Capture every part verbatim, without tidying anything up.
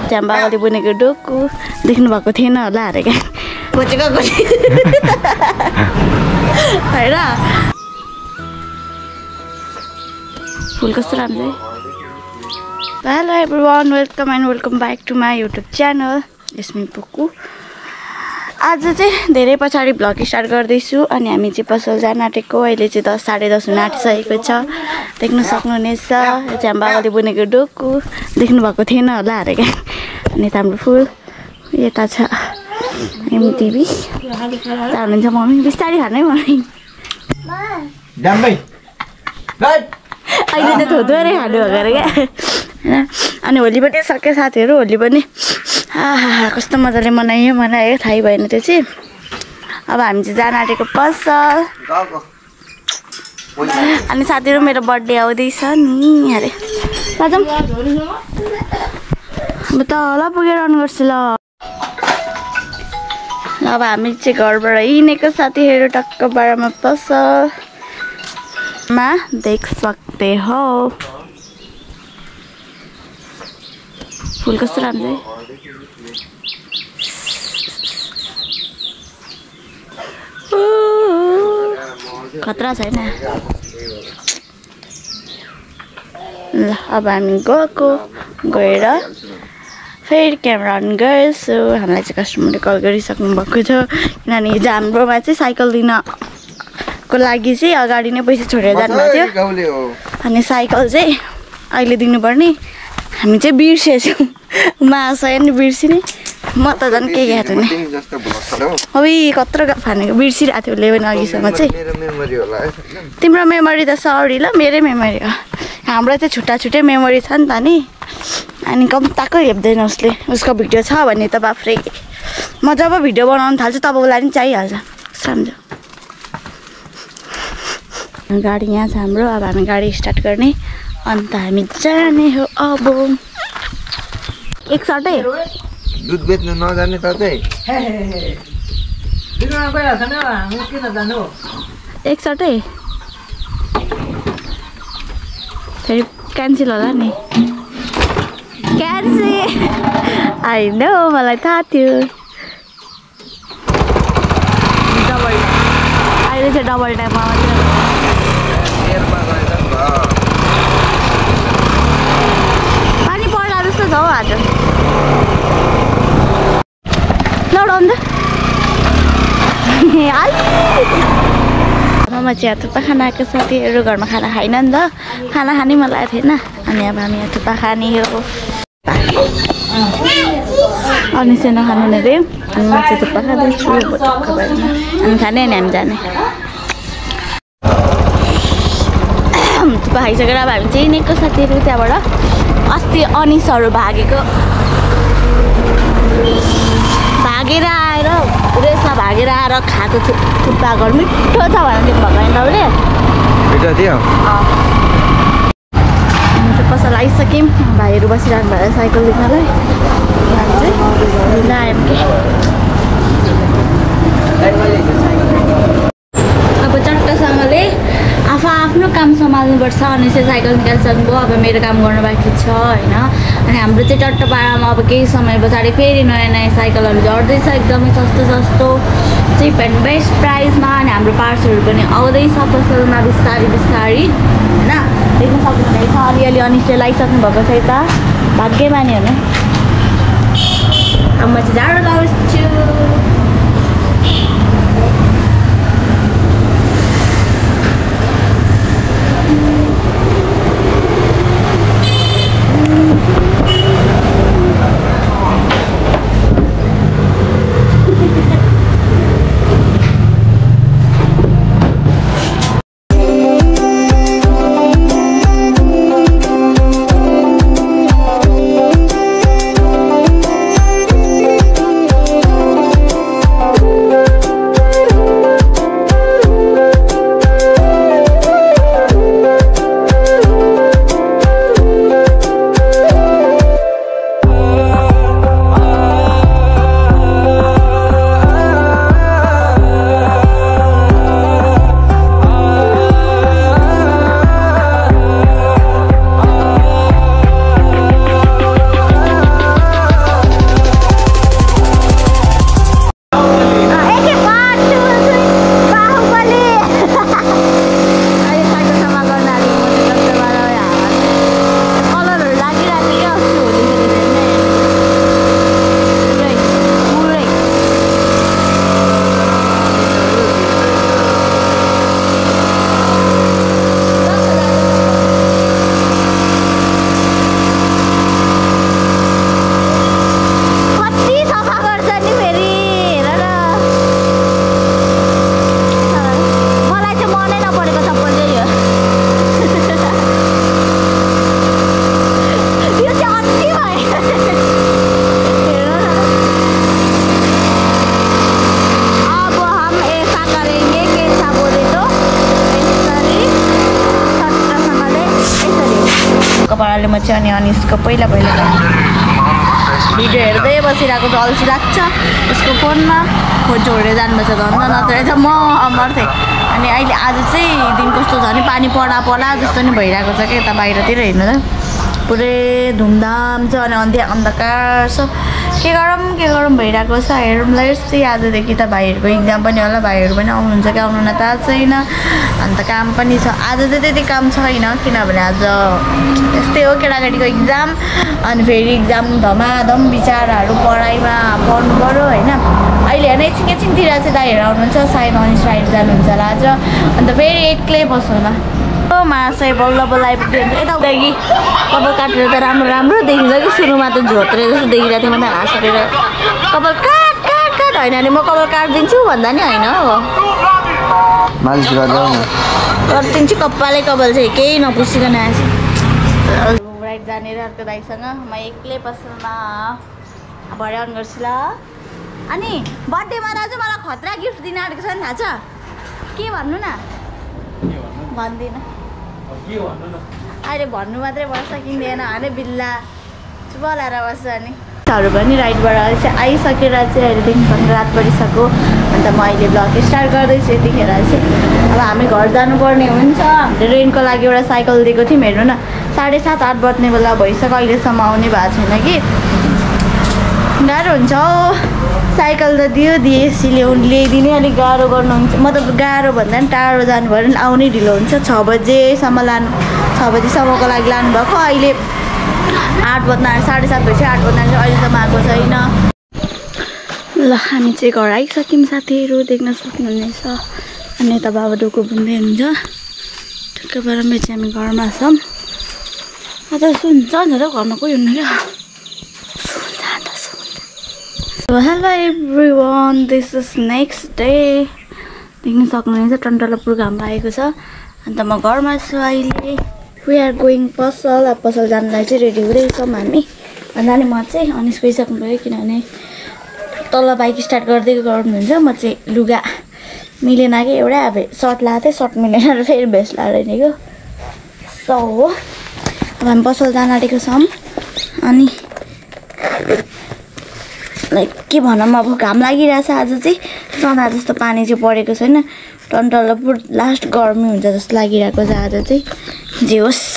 बाबाले बुनेको डोकु देख्नु भएको थिएन होला अरे क्या खोजेको खोजे हैन फुल कस्तो राम्रो hello everyone welcome and welcome back to my YouTube channel यसमी पुक्कु आज चाहिँ धेरै पछाडि भ्लग स्टार्ट गर्दैछु अनि हामी चाहिँ पसल जान आँटेको अहिले चाहिँ दस साढे दस हुन आँटिसकेको छ देख्न सक्नुहुनेछ यो चाहिँ हाम्रो बाबाले बुनेको डोकु देख्नु भएको थिएन होला अरे क्या अनि हाम्रो फुल यता छ एमटिभी हुनुहुन्छ मम्मी बिस्तारै खानै मम्मी अहिले त थोत्वरै खानु भएको अरे क्या होइन अनि होली पनि सक्यो साथीहरू होली पनि आहा कस्तो मजाले मनायो मनायो थाहै भएन त्यो चाहिँ अब हामी चाहिँ जान आँटेको पसल अनि साथीहरू मेरो बर्थडे आउँदैछ नि अरे जाउँ अब त होला पुगेर अन गर्छु ल अब हामी चाहिँ घरबाट हिँडेको साथीहरू टक्क बाह्रमा पसलमा देख सक्ते हो फुल कस्तो राम्रो खतरा छैन ल अब हामी गएको गएर फेरि क्यामेरा अन गर्छु हामीलाई चाहिँ कस्टमरले कल गरिसक्नु भएको छ किनभने हिजो हाम्रोमा चाहिँ साइकल दिनको लागि चाहिँ अगाडि नै पैसा छोडेर जानुभएको थियो अनि साइकल चाहिँ अहिले दिनुपर्ने हामी चाहिँ बिर्सेछौँ महाशय नि बिर्सिने म त झन् केही याद हुने अब कत्रो गफ हानेको बिर्सिरहेको थियो इलेभेन अघिसम्म चाहिँ तिम्रो मेमोरी त सरी ल मेरै मेमोरी हो हाम्रो चाहिँ छुट्टा छुट्टै मेमोरी छ नि त नि अनि कम्ताको हेप्दैन उसले उसको भिडियो छ भने त बाफ्रे म जब भिडियो बनाउनु थाल्छु तब उसलाई पनि चाहिहाल्छ सम्झ गाडी यहाँ छ हाम्रो अब हामी गाडी स्टार्ट गर्ने अन्त हामी जाने हो अब एकसाटै दुध बेच्नु नजाने त चाहिँ एकसाटै फेरि क्यान्सल होला नि क्यान्सल होइन मलाई थाहा थियो डबल अहिले चाहिँ डबल टाइममा पानी पर्ला जस्तो छ हौ आज लडाउँदा आमामा चाहिँ यहाँ थुक्पा खाना आएको साथीहरू घरमा खाना खाइन नि त खाना खानै मन लागेको थिएन अनि अब हामी यहाँ थुक्पा खाने हो अनि चाहिँ नखानु अरे अनि म चाहिँ थुक्पा खाँदैछु अनि खाने अनि हामी जाने थुक्पा खाइसकेर अब हामी चाहिँ निको साथीहरू त्यहाँबाट अस्ति अनिसहरू भागेको भागेर आएर रेसमा भागेर आएर खाएको थुक्पा घर मिठो छ भनेर दिनुभएको होइन तपाईँले मिठो थियो पसल आइसक्यौँ भाइहरू बसिरहनु भयो साइकल लिनलाई चाहिँ आयौँ कि अब चट्टसँगले आफू आफ्नो काम सम्हाल्नुपर्छ अनि चाहिँ साइकल निकालिसक्नुभयो अब मेरो काम गर्नु बाँकी छ होइन अनि हाम्रो चाहिँ टट्टपाडामा अब केही समय पछाडि फेरि नयाँ नयाँ साइकलहरू झर्दैछ एकदमै सस्तो सस्तो चिप एन्ड बेस्ट प्राइसमा अनि हाम्रो पार्ट्सहरू पनि आउँदैछ पसलमा बिस्तारै बिस्तारै होइन देख्न सक्नुहुनेछ अलिअलि अनिसले लगाइसक्नु भएको छ यता भाग्यमानी हो नि अब म चाहिँ झाडु लगाउँछु कारणले म चाहिँ अनि अनिसको पहिला पहिला भिडियो हेर्दै बसिरहेको चाहिँ अल्छी लाग्छ उसको फोनमा खोज छोडेर जानुपर्छ धन्दा नत्र त म मर्थेँ अनि अहिले आज चाहिँ दिन कस्तो छ भने पानी परा परा जस्तो नि भइरहेको छ क्या यता बाहिरतिर हेर्नु त पुरै धुमधाम छ अनि अन्ध्या अन्धकार छ के गरौँ के गरौँ भइरहेको छ हेरौँ ल यस्तै आजदेखि त भाइहरूको इक्जाम पनि होला भाइहरू पनि आउनुहुन्छ कि आउनु न थाहा छैन अन्त काम पनि छ आज चाहिँ त्यति काम छैन किनभने आज त्यस्तै हो केटाकेटीको इक्जाम अनि फेरि इक्जाम धमाधम बिचाराहरू पढाइमा पढ्नु पऱ्यो होइन अहिले हेर्ने एकछिनतिर चाहिँ दाइहरू आउनुहुन्छ सायद अनिस राइड जानुहुन्छ होला आज अन्त फेरि एक्लै बस्नु होला मासै बल्ल बल्ल आइपुग्यो भने यताउताकि कपाल काटेर त राम्रो राम्रो देखिन्छ कि सुरुमा त झोत्रे जस्तो देखिरहेको थियो म त हाँसेर कपाल काट काट काट होइन भने म कपाल काटिदिन्छु भन्दा नि होइन हो मालिस गरिदिन्छु कपालै कपाल चाहिँ केही नपुसिकन आएछ राइड जाने अर्को दाइसँग म एक्लै पसलमा भरे अन गर्छु ल अनि बर्थडेमा दाजु मलाई खतरा गिफ्ट दिन आँटेको छ नि थाहा छ के भन्नु न भन्दिनँ अहिले भन्नु मात्रै पर्छ किन्दैन भने बिल्ला बोलाएर बस्छ अनि हरू पनि राइडबाट चाहिँ आइसकेर चाहिँ अहिलेदेखि रात परिसक्यो अन्त म अहिले ब्लग स्टार्ट गर्दैछु यतिखेर चाहिँ अब हामी घर जानुपर्ने हुन्छ हामीले रेन्टको लागि एउटा साइकल दिएको थियौँ हेर्नु न साढे सात आठ बज्ने बेला भइसक्यो अहिलेसम्म आउने भएको छैन कि गाह्रो हुन्छ हौ साइकल त दियो दिएपछि ल्याउनु ल्याइदिने अलिक गाह्रो गर्नुहुन्छ मतलब गाह्रो भन्दा पनि टाढो जानु भयो भने आउनै ढिलो हुन्छ छ बजेसम्म लानु छ बजीसम्मको लागि लानुभएको अहिले आठ बज्न साढे सात भइसक्यो आठ बज्न अहिलेसम्म आएको छैन ल हामी चाहिँ घर आइसक्यौँ साथीहरू देख्न सक्नुहुनेछ अनि यता बाबा डोको बुन्दै हुन्छ ठिक्कै बराबर चाहिँ हामी घरमा छौँ आज सुन्छ नि त घरमा कोही हुन्न क्या So hello everyone, this is next day. देख्न सक्नुहुनेछ टन्टलापुर घाम लागेको छ अन्त म घरमा छु अहिले वी आर गोइङ पसल अब पसल जानलाई चाहिँ रेडी हुँदैछौँ हामी अन्त म चाहिँ अनिस गइसक्नु भयो किनभने तल बाइक स्टार्ट गर्दै गर्नुहुन्छ म चाहिँ लुगा मिलेन कि एउटा अब सर्ट लगाएको थिएँ सर्ट मिलेन र फेरि भेस्ट लगाएर हिँडेको सो हो अब हामी पसल जान आँटेको छौँ अनि लाइक के भनौँ अब घाम लागिरहेछ आज चाहिँ सदा जस्तो पानी चाहिँ परेको छैन टन्टलापुर लास्ट गर्मी हुन्छ जस्तो लागिरहेको छ आज चाहिँ जे होस्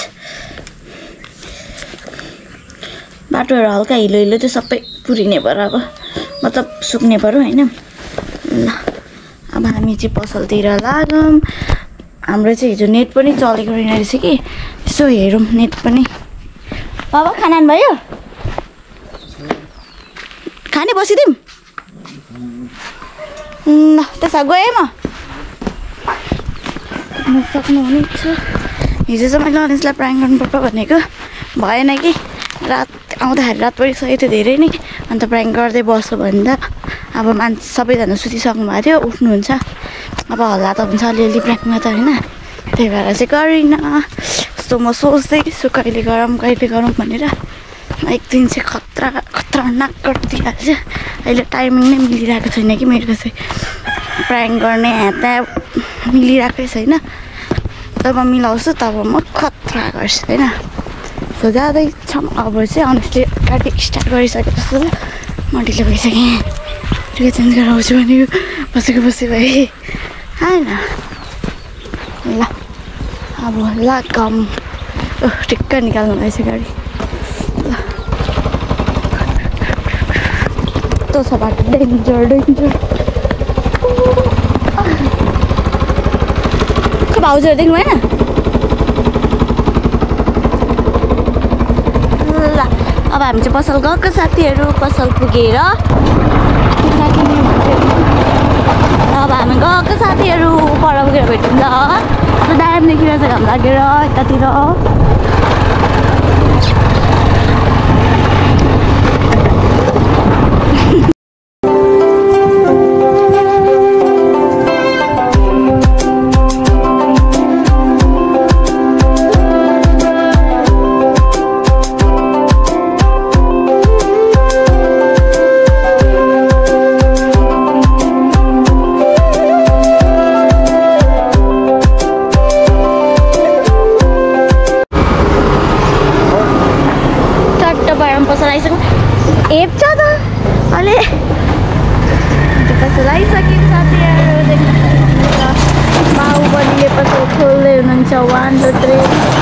बाटोहरू हल्का हिलो हिलो त्यो सबै पुरिने भयो अब मतलब सुक्ने पऱ्यो होइन ल अब हामी चाहिँ पसलतिर लागौँ हाम्रो चाहिँ हिजो नेट पनि चलेको रहेन रहेछ कि यसो हेरौँ नेट पनि बाबा खाना भयो खाने बसिदिउँ ल त्यसो गएँ म सक्नुहुनेछ हिजो चाहिँ मैले अनिसलाई प्राङ्क गर्नुपर्छ भनेको भएन कि रात आउँदाखेरि रात परिसकेको थियो धेरै नै अन्त प्राङ्क गर्दै बस्यो भने त अब मान्छे सबैजना सुतिसक्नु भएको थियो उठ्नुहुन्छ अब हल्ला त हुन्छ अलिअलि प्राङ्कमा त होइन त्यही भएर चाहिँ गरिनँ यस्तो म सोच्दै छु कहिले गरौँ कहिले गरौँ भनेर एक दिन चाहिँ खतरा खतरनाक गरिदिइहाल्छ अहिले टाइमिङ नै मिलिरहेको छैन कि मेरो चाहिँ प्राङ्क गर्ने हात मिलिरहेकै छैन जब मिलाउँछु तब म खतरा गर्छु होइन सो जाँदैछौँ अब चाहिँ अनिसले गाडी स्टार्ट गरिसके जस्तो म ढिलो भइसकेँ लुगा चेन्ज गरेर आउँछु भने बसेको बसी भएँ होइन ल अब ल कम ठिक्क निकाल्नु भएछ गाडी कस्तो छ बाटो डेन्जर डेन्जर भाउजूहरू देख्नु भएन ल अब हामी चाहिँ पसल गएको साथीहरू पसल पुगेर अब हामी गएको साथीहरू पर पुगेर भेटौँ ल दाम देखिरहेको छ घाम लागेर यतातिर आइसक्यौँ साथीहरू देख्न सक्नुहुन्छ बाहुबलीले पसल खोल्दै हुनुहुन्छ वान टू थ्री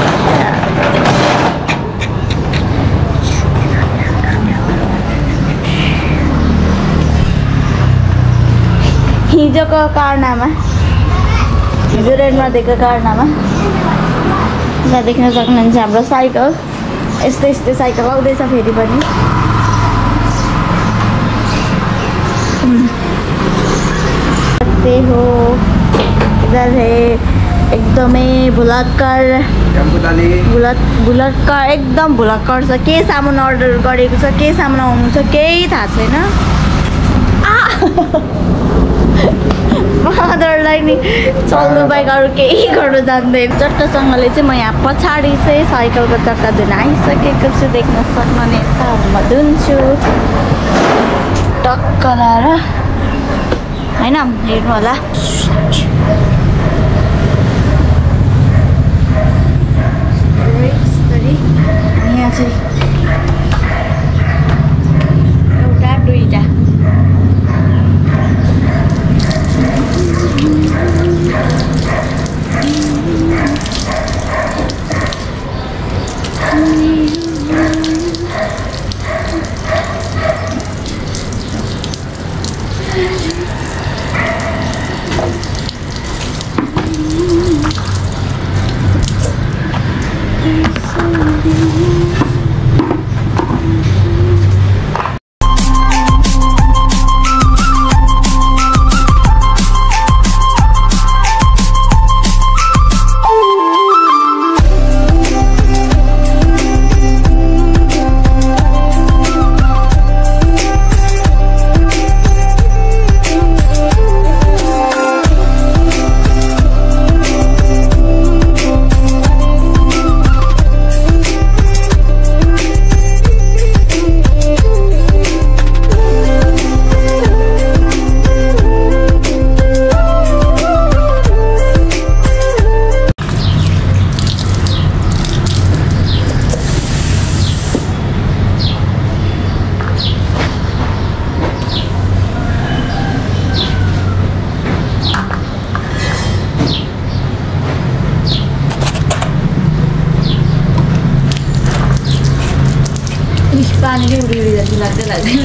हिजोको कारनामा हिजो रेडमा दिएको कारनामा यहाँ देख्न सक्नुहुन्छ हाम्रो साइकल यस्तै यस्तै साइकल आउँदैछ फेरि पनि त्यही हो इधर है एकदमै भुलक्कर भुलक भुलक्कर एकदम भुलक्कर छ के सामान अर्डर गरेको छ के सामान आउनु छ केही थाहा छैन मदरलाई नि चल्नु बाहेक अरू केही गर्नु जान्दैन चट्टसँगले चाहिँ म यहाँ पछाडि चाहिँ साइकलको चक्का धुन आइसकेको छु देख्न सक्नुहुनेछ म धुन्छु टक्क लाएर होइन हेर्नु होला यहाँ चाहिँ एउटा दुईटा पानीले उडी उडी जान्छ लाग्दै लाग्दैन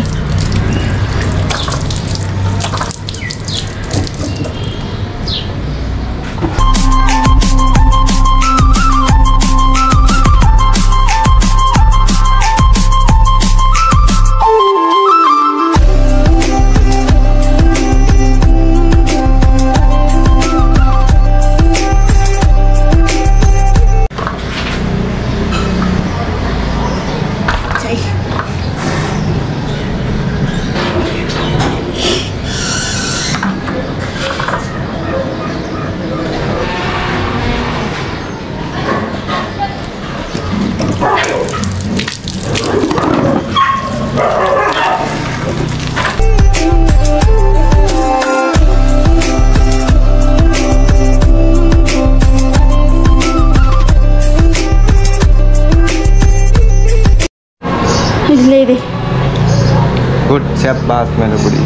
lady. Good chef bass मेरो बुढी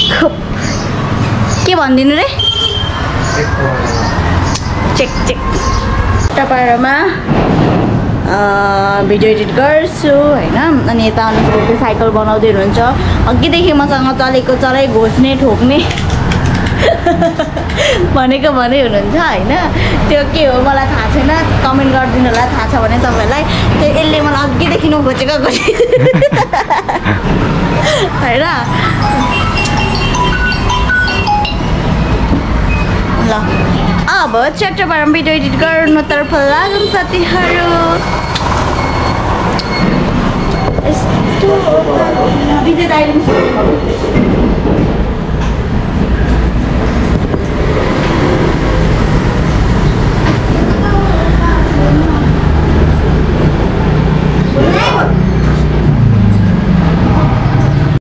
के भन्दिनु रे चेक चेक तपाईहरुमा भिडियो एडिट गर्छु हैन अनि यता अनुसारले साइकल बनाउँदै हुनुहुन्छ अघिदेखि मसँग चलेको चलाइ घोच्ने ठोक्ने भनेको भने हुनुहुन्छ हैन त्यो के हो मलाई थाहा छैन कमेन्ट गरिदिनु होला थाहा छ भने तपाईहरुलाई त्यो यसले मलाई अघिदेखि नघोचेको घोचे हैन ल अब च्याप्टरबाट भिडियो एडिट गर्नतर्फ लागौँ साथीहरु यस्तो बिजे दाइले